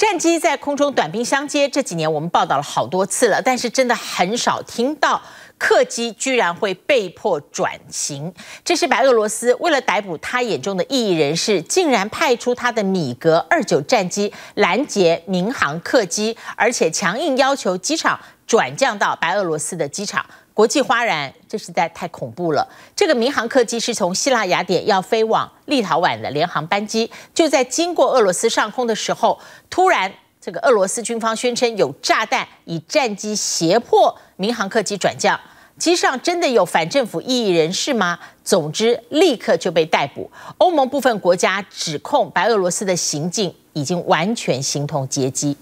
战机在空中短兵相接，这几年我们报道了好多次了，但是真的很少听到客机居然会被迫转型。这是白俄罗斯为了逮捕他眼中的异议人士，竟然派出他的米格29战机拦截民航客机，而且强硬要求机场转降到白俄罗斯的机场。国际哗然，这实在太恐怖了。这个民航客机是从希腊雅典要飞往立陶宛的联航班机，就在经过俄罗斯上空的时候，突然这个俄罗斯军方宣称有炸弹，以战机胁迫民航客机转降。机上真的有反政府异议人士吗？总之，立刻就被逮捕。欧盟部分国家指控白俄罗斯的行径已经完全形同劫机。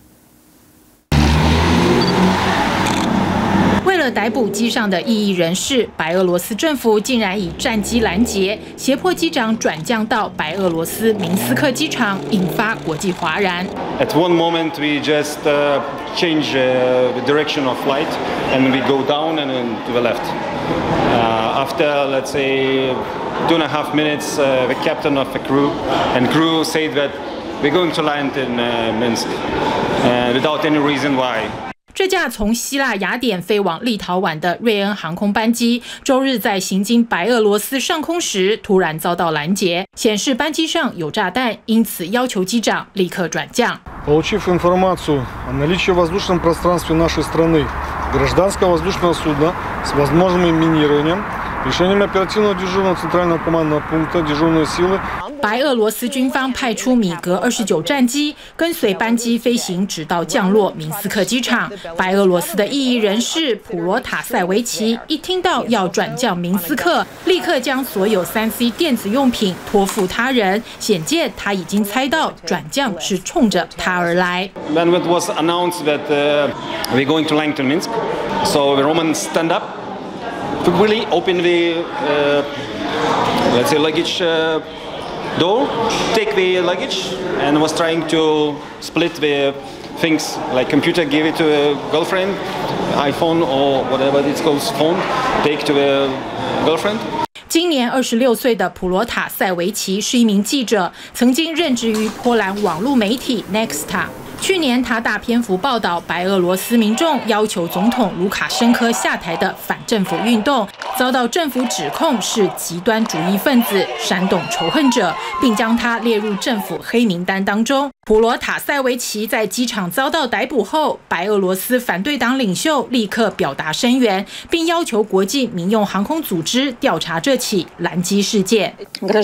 为了逮捕机上的异议人士，白俄罗斯政府竟然以战机拦截，胁迫机长转降到白俄罗斯明斯克机场，引发国际哗然。 At one moment, we just change the direction of flight, and we go down and then to the left. After, let's say, 2.5 minutes, the captain of the crew and crew said that we're going to land in Minsk, without any reason why. 这架从希腊雅典飞往立陶宛的瑞恩航空班机，周日在行经白俄罗斯上空时，突然遭到拦截，显示班机上有炸弹，因此要求机长立刻转降。 Получив информацию о наличии в воздушном пространстве нашей страны гражданского воздушного судна с возможным минированием, решением оперативного дежурного центрального командного пункта дежурной силы. 白俄罗斯军方派出米格29战机，跟随班机飞行，直到降落明斯克机场。白俄罗斯的异议人士普罗塔塞维奇一听到要转降明斯克，立刻将所有3C 电子用品托付他人，显见他已经猜到转降是冲着他而来。 When it was announced that we're going to land in Minsk, so the Romans stand up, quickly open the, let's say, luggage door, take the luggage, and was trying to split the things, like computer, give it to a girlfriend, iPhone or whatever it's called, phone, take to a girlfriend. 今年26岁的普罗塔塞维奇是一名记者，曾经任职于波兰网络媒体 Nexta。去年，他大篇幅报道白俄罗斯民众要求总统卢卡申科下台的反政府运动，遭到政府指控是极端主义分子、煽动仇恨者，并将他列入政府黑名单当中。普罗塔塞维奇在机场遭到逮捕后，白俄罗斯反对党领袖立刻表达声援，并要求国际民用航空组织调查这起拦机事件。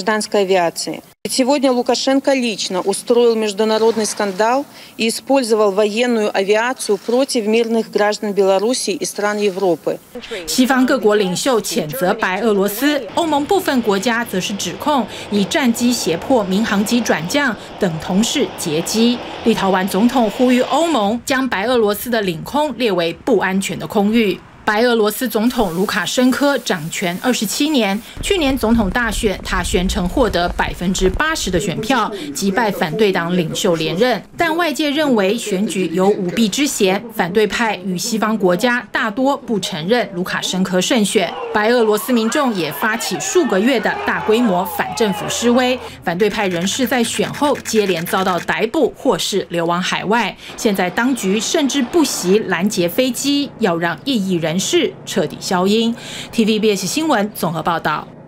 Сегодня Лукашенко лично устроил международный скандал и использовал военную авиацию против мирных граждан Беларуси и стран Европы. 西方各国领袖谴责白俄罗斯，欧盟部分国家则是指控以战机胁迫民航机转降，等同是劫机。立陶宛总统呼吁欧盟将白俄罗斯的领空列为不安全的空域。白俄罗斯总统卢卡申科掌权27年，去年总统大选，他宣称获得80%的选票，击败反对党领袖连任。但外界认为选举有舞弊之嫌，反对派与西方国家大多不承认卢卡申科胜选。白俄罗斯民众也发起数个月的大规模反政府示威，反对派人士在选后接连遭到逮捕或是流亡海外。现在当局甚至不惜拦截飞机，要让异议人士彻底消音。TVBS 新闻综合报道。